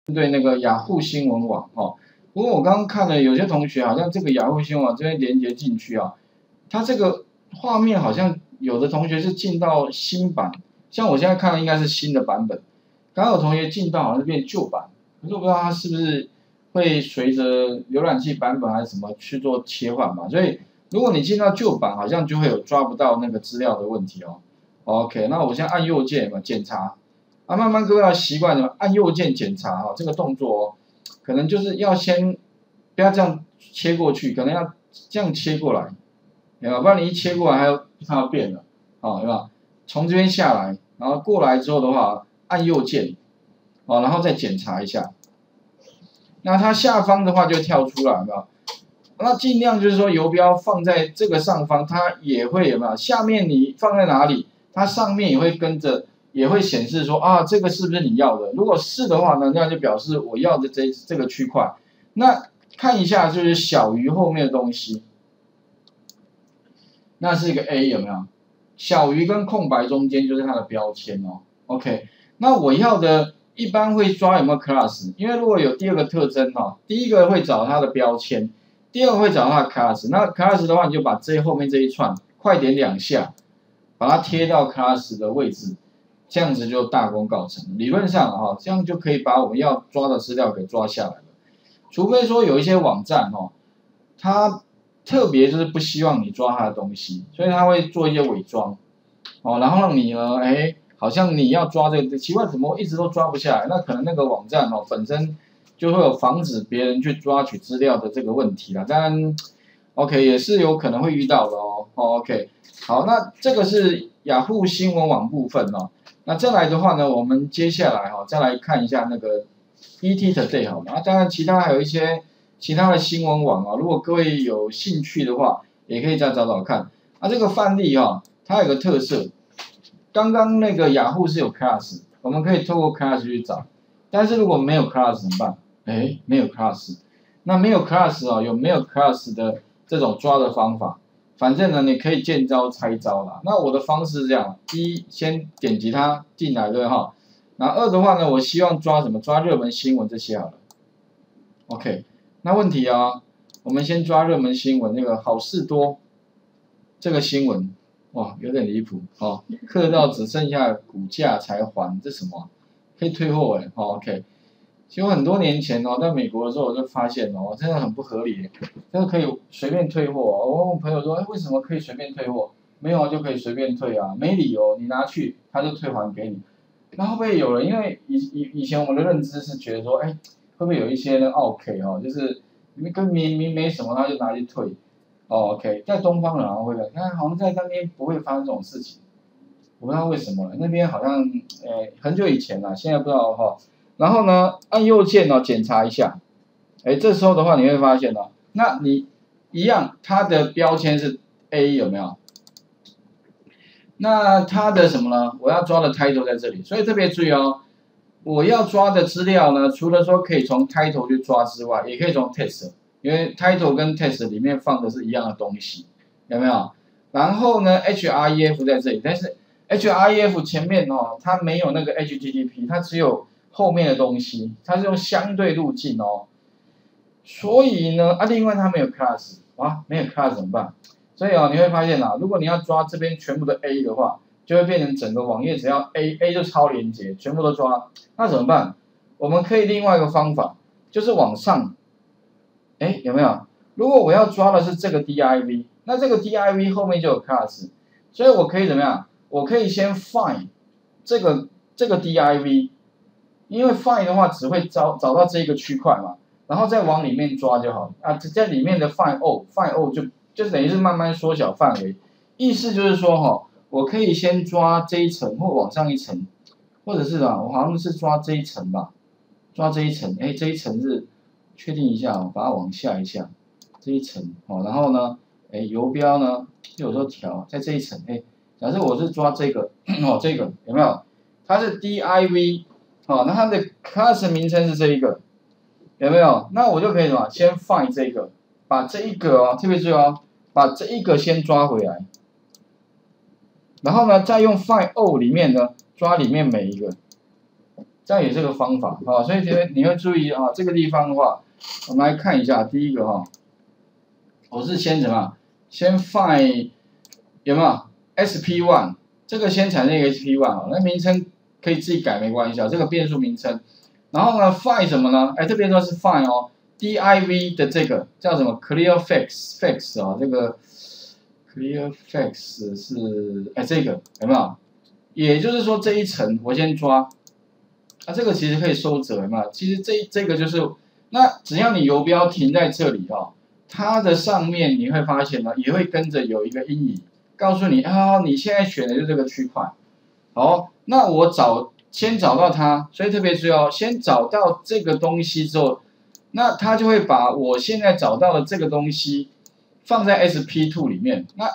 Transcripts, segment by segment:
对那个雅虎新闻网哦。不过我刚刚看了，有些同学好像这个雅虎新闻网这边连接进去啊，它这个画面好像有的同学是进到新版，像我现在看的应该是新的版本，刚刚有同学进到好像是变旧版，可是我不知道它是不是会随着浏览器版本还是什么去做切换嘛，所以如果你进到旧版，好像就会有抓不到那个资料的问题哦。OK， 那我现在按右键嘛检查。啊，慢慢各位要习惯了，按右键检查哈，这个动作哦，可能就是要先不要这样切过去，可能要这样切过来，有没有？不然你一切过来，它要变了，哦，有没有？从这边下来，然后过来之后的话，按右键，哦，然后再检查一下，那它下方的话就跳出来，有没有？那尽量就是说游标放在这个上方，它也会有没有？下面你放在哪里，它上面也会跟着。也会显示说啊，这个是不是你要的？如果是的话呢，那就表示我要的这个区块。那看一下就是小于后面的东西，那是一个 A 有没有？小于跟空白中间就是它的标签哦。OK， 那我要的一般会抓有没有 class？ 因为如果有第二个特征哦，第一个会找它的标签，第二个会找它的 class。那 class 的话，你就把这后面这一串快点2下，把它贴到 class 的位置。这样子就大功告成。理论上哈，这样就可以把我们要抓的资料给抓下来了。除非说有一些网站哦，它特别就是不希望你抓它的东西，所以它会做一些伪装哦，然后让你呢，哎，好像你要抓这个，奇怪怎么一直都抓不下来？那可能那个网站哦本身就会有防止别人去抓取资料的这个问题啦。当然 ，OK 也是有可能会遇到的哦。OK， 好，那这个是雅虎新闻网部分哦。那再来的话呢，我们接下来哈，再来看一下那个 ETtoday 好吗？啊，当然其他还有一些其他的新闻网啊，如果各位有兴趣的话，也可以再找找看。啊，这个范例哈，它有个特色，刚刚那个雅虎是有 class， 我们可以透过 class 去找，但是如果没有 class 怎么办？哎，没有 class， 那没有 class 哦，有没有 class 的这种抓的方法？反正呢，你可以见招拆招啦。那我的方式是这样：一，先点击它进来，对哈。然后二的话呢，我希望抓什么？抓热门新闻这些好了。OK， 那问题啊，我们先抓热门新闻，那个好事多这个新闻，哇，有点离谱哦。客到只剩下股价才还，这什么？可以退货哎、哦、，OK。其实很多年前哦，在美国的时候我就发现哦，真的很不合理，这个可以随便退货。我问我朋友说，哎，为什么可以随便退货？没有啊，就可以随便退啊，没理由，你拿去他就退还给你。那会不会有人因为以前我们的认知是觉得说，哎，会不会有一些人 OK 哦，就是跟明明没什么他就拿去退，哦 OK， 在东方人好像会的，看好像在那边不会发生这种事情，我不知道为什么，那边好像很久以前了，现在不知道哈。然后呢，按右键哦检查一下，哎，这时候的话你会发现哦，那你一样，它的标签是 A 有没有？那它的什么呢？我要抓的 title 在这里，所以特别注意哦，我要抓的资料呢，除了说可以从 title 去抓之外，也可以从 text， 因为 title 跟 text 里面放的是一样的东西，有没有？然后呢，href 在这里，但是 href 前面哦，它没有那个 http， 它只有后面的东西，它是用相对路径哦。所以呢，啊，另外它没有 class， 啊，没有 class 怎么办？所以哦，你会发现如果你要抓这边全部的 A 的话，就会变成整个网页只要 A 就超连接，全部都抓。那怎么办？我们可以另外一个方法，就是往上，哎，有没有？如果我要抓的是这个 div， 那这个 div 后面就有 class， 所以我可以怎么样？我可以先 find 这个div， 因为 find 的话只会找到这个区块嘛，然后再往里面抓就好啊。在里面的 find all 就等于是慢慢缩小范围，意思就是说哈，我可以先抓这一层或往上一层，或者是我好像是抓这一层吧，抓这一层，哎，这一层是确定一下哦，把它往下一下，这一层哦，然后呢，哎，游标呢有时候调在这一层，哎，假设我是抓这个哦，这个有没有？它是 div 哦，那它的 class 名称是这一个，有没有？那我就可以什么？先 find 这个，把这一个哦，特别注意哦。把这一个先抓回来，然后呢，再用 find all 里面呢抓里面每一个， 这样也是个方法啊。所以你会注意啊，这个地方的话，我们来看一下第一个哈，我是先怎么样？先 find 有没有 SP1 这个先产生一个 SP1 啊，那名称可以自己改没关系啊，这个变数名称。然后呢 find 什么呢？哎，这边说是 find 哦 ，div 的这个叫什么 clearfax 啊，这个 clearfax 是哎这个有没有？也就是说这一层我先抓，啊这个其实可以收折有没有？其实这个就是那只要你游标停在这里哦。它的上面你会发现呢，也会跟着有一个阴影，告诉你啊，你现在选的就是这个区块。好，那我先找到它，所以特别注意哦，先找到这个东西之后，那它就会把我现在找到的这个东西放在 SP2 里面。那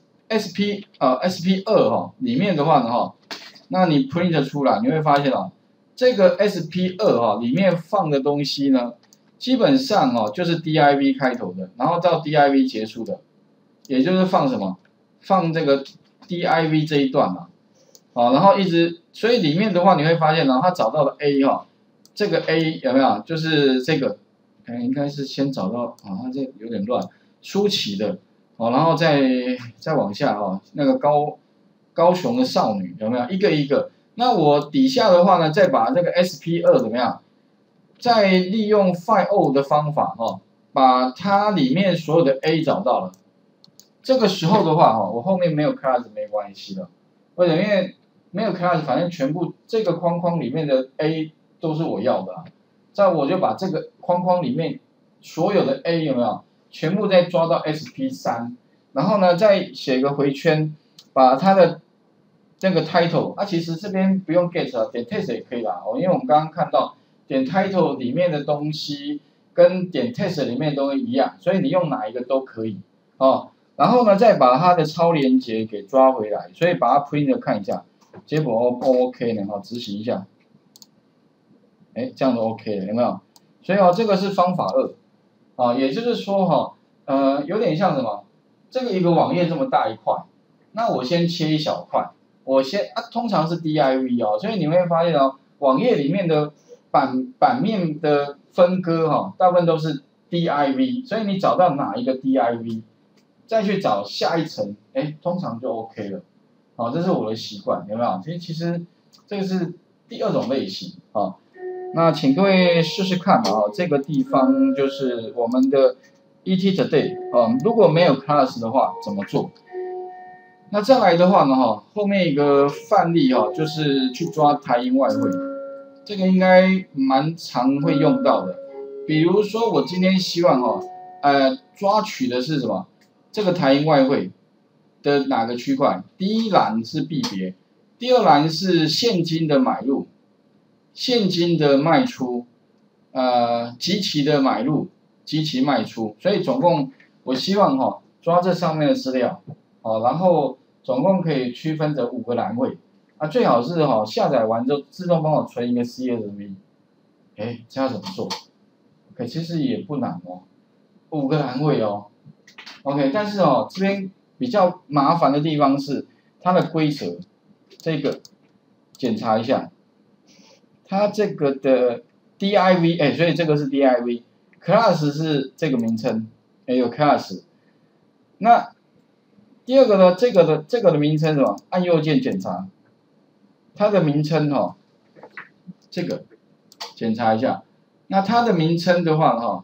SP2哈里面的话呢哈，那你 print 出来，你会发现哦，这个 SP2哈里面放的东西呢。基本上哦，就是 div 开头的，然后到 div 结束的，也就是放什么？放这个 div 这一段嘛，好，然后一直，所以里面的话你会发现呢，它找到了 a 哈，这个 a 有没有？就是这个，哎，应该是先找到啊，它这有点乱，舒淇的，哦，然后再往下哦，那个高雄的少女有没有？一个一个，那我底下的话呢，再把这个 SP2怎么样？再利用 find all 的方法哈，把它里面所有的 a 找到了。这个时候的话哈，我后面没有 class 没关系的，为什么？因为没有 class，反正全部这个框框里面的 a 都是我要的啊。这样我就把这个框框里面所有的 a 有没有全部再抓到 SP3，然后呢再写个回圈，把它的这个 title 啊，其实这边不用 get 啊，点 test 也可以啦哦，因为我们刚刚看到。点 title 里面的东西跟点 test 里面的东西一样，所以你用哪一个都可以哦。然后呢，再把它的超连接给抓回来，所以把它 print 看一下，结果 OK 呢，哈，执行一下，哎，这样就 OK 了，有没有？所以哦，这个是方法2，啊，也就是说哈，有点像什么？这个一个网页这么大一块，那我先切一小块，通常是 div 哦，所以你会发现哦，网页里面的版面的分割哈，大部分都是 div， 所以你找到哪一个 div， 再去找下一层，哎，通常就 OK 了。好，这是我的习惯，有没有？其实这个是第2种类型啊。那请各位试试看啊，这个地方就是我们的 ET Today 啊，如果没有 class 的话怎么做？那再来的话呢哈，后面一个范例哈，就是去抓台银外汇。这个应该蛮常会用到的，比如说我今天希望抓取的是什么？这个台银外汇的哪个区块？第一栏是币别，第2栏是现金的买入，现金的卖出，即期的买入，即期卖出，所以总共我希望抓这上面的资料，然后总共可以区分成5个栏位。啊，最好是下载完之后自动帮我存一个 CSV， 哎，这要怎么做 ？OK， 其实也不难哦，5个栏位哦 ，OK， 但是这边比较麻烦的地方是它的规则，这个检查一下，它这个的 div， 哎，所以这个是 div，class 是这个名称，哎有 class， 那第2个呢，这个的名称什么？按右键检查。它的名称这个检查一下。那它的名称的话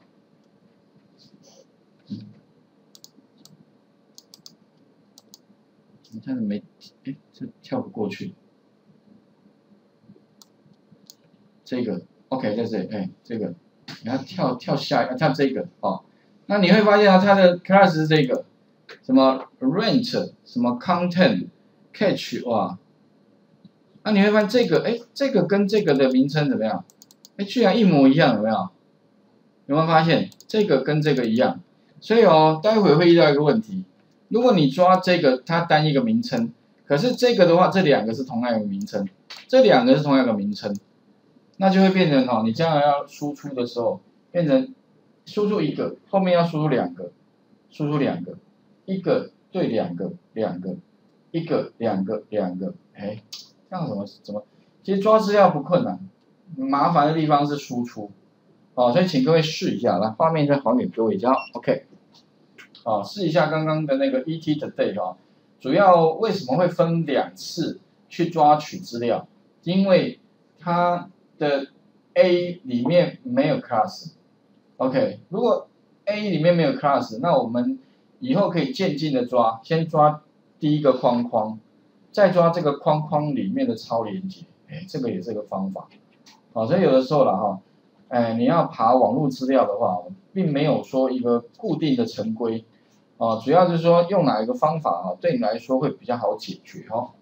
你看没？哎，这跳不过去。这个 OK 在这里，哎，这个你要跳下，跳这个哦。那你会发现它的 class 是这个，什么 rent， 什么 content，catch， 哇。那你会发现这个，哎，这个跟这个的名称怎么样？哎，居然一模一样，有没有？有没有发现这个跟这个一样？所以待会会遇到一个问题，如果你抓这个，它单一个名称，可是这个的话，这2个是同样一个名称，这2个是同样一个名称，那就会变成你将来要输出的时候，变成输出1个，后面要输出2个，输出2个，1个对2个，2个，1个2个2个，哎。这样怎么？其实抓资料不困难， 麻烦的地方是输出，所以请各位试一下，来画面再还给各位一下 ，OK， 试一下刚刚的那个 ET Today 主要为什么会分2次去抓取资料？因为它的 A 里面没有 class，OK， 如果 A 里面没有 class， 那我们以后可以渐进的抓，先抓第一个框框，再抓这个框框里面的超连结，这个也是个方法。所以有的时候啦你要爬网络资料的话，并没有说一个固定的成规，主要就是说用哪一个方法对你来说会比较好解决